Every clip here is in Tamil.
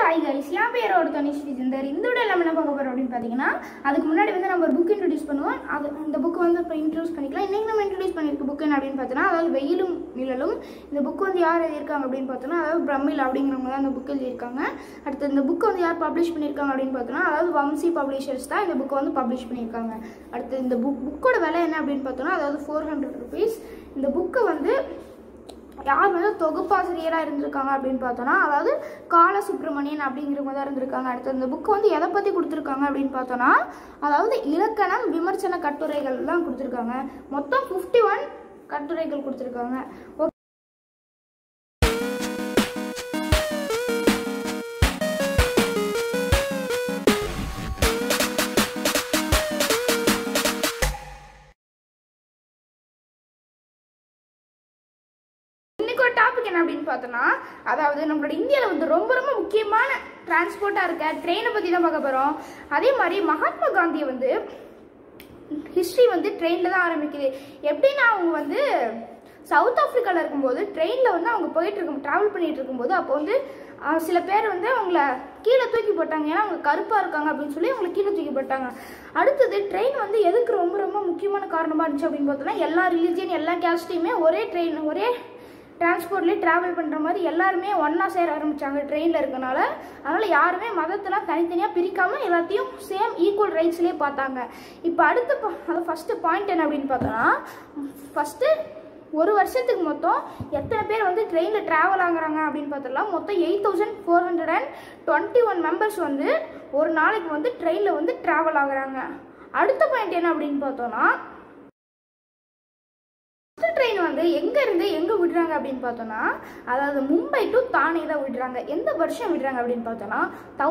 Hi guys, என் பேர் தனிஷ் விஜேந்தர். இந்த வீடியோல நம்ம என்ன பார்க்க போறோம் அப்படினு பாத்தீங்கன்னா, அதுக்கு முன்னாடி வந்து நம்ம ஒரு புக் இன்ட்ரோ듀ஸ் பண்ணுவோம். அந்த புக் வந்து இப்ப இன்ட்ரோ듀ஸ் பண்ணிக்கலாம். இன்னைக்கு நம்ம இன்ட்ரோ듀ஸ் பண்ணிருக்க புக் என்ன அப்படினு பார்த்தா, அதாவது வெயிலும் நிழலும். இந்த புக் வந்து யார் எழுதியிருக்காங்க அப்படினு பார்த்தா, அதாவது பிரமிள் அப்படிங்கறவங்க தான் இந்த புக் எழுதியிருக்காங்க. அடுத்து இந்த புக் வந்து யார் பப்ளிஷ் பண்ணிருக்காங்க அப்படினு பார்த்தா, அதாவது வம்சி பப்ளிஷர்ஸ் தான் இந்த புக் வந்து பப்ளிஷ் பண்ணிருக்காங்க. அடுத்து இந்த புக்கோட விலை என்ன அப்படினு பார்த்தா, அதாவது 400 rupees. இந்த புக் வந்து யார் வந்து தொகுப்பாசிரியராக இருந்திருக்காங்க அப்படின்னு பார்த்தோன்னா, அதாவது காலசுப்ரமணியன் அப்படிங்கிறவங்க தான் இருந்திருக்காங்க. அடுத்து இந்த புக்கு வந்து எதை பற்றி கொடுத்துருக்காங்க அப்படின்னு பார்த்தோன்னா, அதாவது இலக்கணம் விமர்சன கட்டுரைகள் தான் கொடுத்துருக்காங்க. மொத்தம் 51 கட்டுரைகள் கொடுத்துருக்காங்க. டாபிக் என்ன அப்படின்னு பார்த்தோம்னா, அதாவது நம்மளோட இந்தியாவில் வந்து ரொம்ப ரொம்ப முக்கியமான டிரான்ஸ்போர்ட்டாக இருக்க ட்ரெயினை பற்றி தான் பார்க்க போகிறோம். அதே மாதிரி மகாத்மா காந்தியை வந்து ஹிஸ்ட்ரி வந்து ட்ரெயினில் தான் ஆரம்பிக்குது. எப்படின்னா, அவங்க வந்து சவுத் ஆஃப்ரிக்காவில் இருக்கும்போது ட்ரெயினில் வந்து அவங்க ட்ராவல் பண்ணிட்டு இருக்கும்போது அப்போ வந்து சில பேர் வந்து அவங்கள கீழே தூக்கி போட்டாங்க. ஏன்னா அவங்க கருப்பாக இருக்காங்க அப்படின்னு சொல்லி அவங்களை கீழே தூக்கி போட்டாங்க. அடுத்தது ட்ரெயின் வந்து எதுக்கு ரொம்ப ரொம்ப முக்கியமான காரணமாக இருந்துச்சு அப்படின்னு பார்த்தோம்னா, எல்லா ரிலீஜியன் எல்லா கேஸ்டையுமே ஒரே ட்ரெயின் ஒரே டிரான்ஸ்போர்ட்லேயே ட்ராவல் பண்ணுற மாதிரி எல்லாருமே ஒன்றா சேர ஆரம்பித்தாங்க ட்ரெயினில் இருக்கனால. அதனால் யாருமே மதத்தெல்லாம் தனித்தனியாக பிரிக்காமல் எல்லாத்தையும் சேம் ஈக்குவல் ரைட்ஸ்லேயே பார்த்தாங்க. இப்போ அது ஃபஸ்ட்டு பாயிண்ட் என்ன அப்படின்னு பார்த்தோன்னா, ஃபஸ்ட்டு ஒரு வருஷத்துக்கு மொத்தம் எத்தனை பேர் வந்து ட்ரெயினில் ட்ராவல் ஆகுறாங்க அப்படின்னு பார்த்தோம்னா, மொத்தம் 8421 மெம்பர்ஸ் வந்து ஒரு நாளைக்கு வந்து ட்ரெயினில் வந்து ட்ராவல் ஆகுறாங்க. அடுத்த பாயிண்ட் என்ன அப்படின்னு பார்த்தோன்னா, ட்ரெயின் வந்து எங்கேருந்து எங்கே விடுறாங்க அப்படின்னு பார்த்தோன்னா, அதாவது மும்பை டு தானே தான் விடுறாங்க. எந்த வருஷம் விடுறாங்க அப்படின்னு பார்த்தோன்னா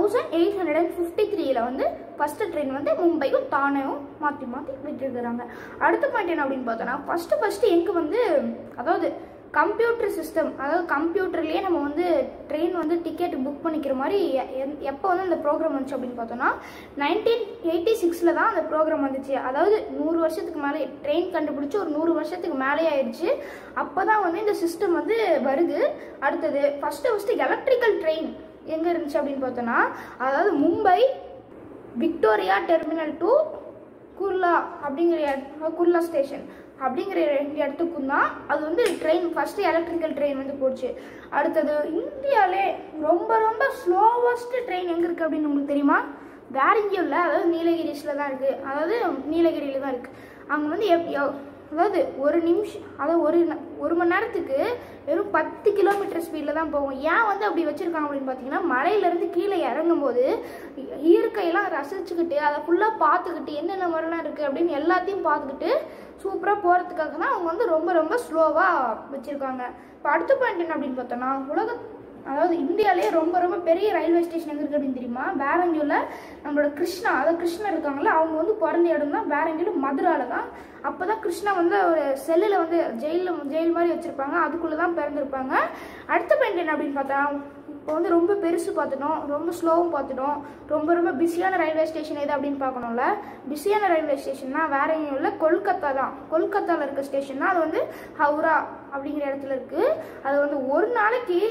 1853 வந்து ஃபஸ்ட்டு ட்ரெயின் வந்து மும்பையும் தானேவும் மாற்றி மாற்றி விட்டுருக்குறாங்க. அடுத்த பாயிண்ட் என்ன அப்படின்னு பார்த்தோன்னா, ஃபஸ்ட்டு எங்கே வந்து அதாவது கம்ப்யூட்டர் சிஸ்டம், அதாவது கம்ப்யூட்டர்லேயே நம்ம வந்து ட்ரெயின் வந்து டிக்கெட் புக் பண்ணிக்கிற மாதிரி எப்போ வந்து அந்த ப்ரோக்ராம் வந்துச்சு அப்படின்னு பார்த்தோன்னா 1986 தான் அந்த ப்ரோக்ராம் வந்துச்சு. அதாவது 100 வருஷத்துக்கு மேலே ட்ரெயின் கண்டுபிடிச்சி ஒரு 100 வருஷத்துக்கு மேலே ஆயிடுச்சு. அப்போ தான் வந்து இந்த சிஸ்டம் வந்து வருது. அடுத்தது ஃபஸ்ட்டு எலக்ட்ரிக்கல் ட்ரெயின் எங்கே இருந்துச்சு அப்படின்னு பார்த்தோன்னா, அதாவது Mumbai Victoria terminal to Kurla Kurla station அப்படிங்கிற இடத்துக்கும் தான் அது வந்து ட்ரெயின் ஃபஸ்ட்டு எலக்ட்ரிக்கல் ட்ரெயின் வந்து போச்சு. அடுத்தது இந்தியாவிலே ரொம்ப ரொம்ப ஸ்லோவஸ்ட் ட்ரெயின் எங்கே இருக்குது அப்படின்னு உங்களுக்கு தெரியுமா? வேற எங்கேயும் இல்லை, அதாவது நீலகிரிஸில் தான் இருக்குது. அதாவது நீலகிரியில் தான் இருக்குது. அங்கே வந்து அதாவது ஒரு நிமிஷம், அதாவது ஒரு மணி நேரத்துக்கு வெறும் 10 கிலோமீட்டர் ஸ்பீடில் தான் போகும். ஏன் வந்து அப்படி வச்சுருக்காங்க அப்படின்னு பார்த்தீங்கன்னா, மலையிலேருந்து கீழே இறங்கும்போது இயற்கையெல்லாம் ரசிச்சுக்கிட்டு அதை ஃபுல்லாக பார்த்துக்கிட்டு என்னென்ன மாதிரிலாம் இருக்குது அப்படின்னு எல்லாத்தையும் பார்த்துக்கிட்டு சூப்பராக போகிறதுக்காக தான் அவங்க வந்து ரொம்ப ரொம்ப ஸ்லோவாக வச்சுருக்காங்க. இப்போ அடுத்த பாயிண்ட் என்ன அப்படின்னு பார்த்தோன்னா, அதாவது இந்தியாவிலேயே ரொம்ப ரொம்ப பெரிய ரயில்வே ஸ்டேஷன் எங்கே இருக்குது அப்படின்னு தெரியுமா? பேரங்கியூரில் நம்மளோட கிருஷ்ணா இருக்காங்களா, அவங்க வந்து பிறந்த இடம் தான் பேரங்கியூர் மதுராவில் தான். அப்போ தான் கிருஷ்ணா வந்து ஒரு செல்லில் வந்து ஜெயில் மாதிரி வச்சுருப்பாங்க, அதுக்குள்ளே தான் பிறந்திருப்பாங்க. அடுத்த பாயிண்ட் என்ன அப்படின்னு பார்த்தா, இப்போ வந்து ரொம்ப பெருசு பார்த்துட்டோம், ரொம்ப ஸ்லோவும் பார்த்துட்டோம். ரொம்ப ரொம்ப பிஸியான ரயில்வே ஸ்டேஷன் எது அப்படின்னு பார்க்கணும்ல. பிஸியான ரயில்வே ஸ்டேஷன்னா வேற எங்கேயும் இல்லை, கொல்கத்தா தான். கொல்கத்தாவில் இருக்க ஸ்டேஷன் தான். அது வந்து ஹவுரா அப்படிங்கிற இடத்துல இருக்குது. அது வந்து ஒரு நாளைக்கு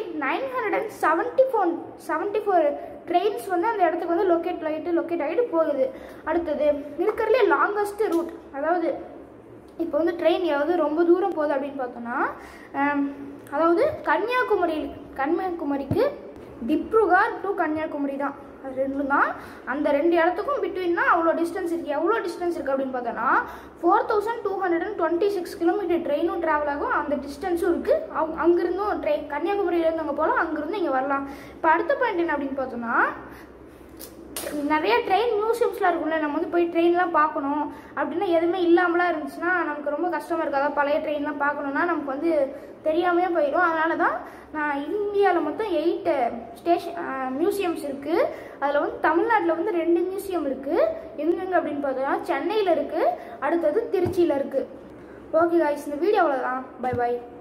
974 ட்ரெயின்ஸ் வந்து அந்த இடத்துக்கு வந்து லொக்கேட் ஆகிட்டு போகுது. அடுத்தது இருக்கிறதுலே லாங்கஸ்ட் ரூட், அதாவது இப்போ வந்து ட்ரெயின் ஏதாவது ரொம்ப தூரம் போகுது அப்படின்னு பார்த்தோன்னா, அதாவது கன்னியாகுமரிக்கு டிப்ருகார் டு கன்னியாகுமரி தான். அது ரெண்டும் தான். அந்த ரெண்டு இடத்துக்கும் பிட்வீன் தான் அவ்வளோ டிஸ்டன்ஸ் இருக்குது. எவ்வளோ டிஸ்டன்ஸ் இருக்குது அப்படின்னு பார்த்தோன்னா 4226 கிலோமீட்டர் ட்ரெயினும் ட்ராவல் ஆகும். அந்த டிஸ்டன்ஸும் இருக்குது. அங்கேருந்தும் கன்னியாகுமரியிலேருந்து அங்கே போகலாம், அங்கேருந்து இங்கே வரலாம். இப்போ அடுத்த பாயிண்ட் என்ன அப்படின்னு பார்த்தோன்னா, நிறைய ட்ரெயின் மியூசியம்ஸ்லாம் இருக்கும்ல, நம்ம வந்து போய் ட்ரெயின்லாம் பார்க்கணும் அப்படின்னா எதுவுமே இல்லாமலாம் இருந்துச்சுன்னா நமக்கு ரொம்ப கஷ்டமாக இருக்குது. அதாவது பழைய ட்ரெயின்லாம் பார்க்கணுன்னா நமக்கு வந்து தெரியாமையே போயிடும். அதனால தான் நான் இந்தியாவில் மொத்தம் 8 மியூசியம்ஸ் இருக்குது. அதில் வந்து தமிழ்நாட்டில் வந்து 2 மியூசியம் இருக்குது. எங்கெங்கே அப்படின்னு பார்த்தோன்னா, சென்னையில் இருக்குது, அடுத்தது திருச்சியில் இருக்குது. ஓகே காய்ஸ், இந்த வீடியோ அவ்வளோதான். பை.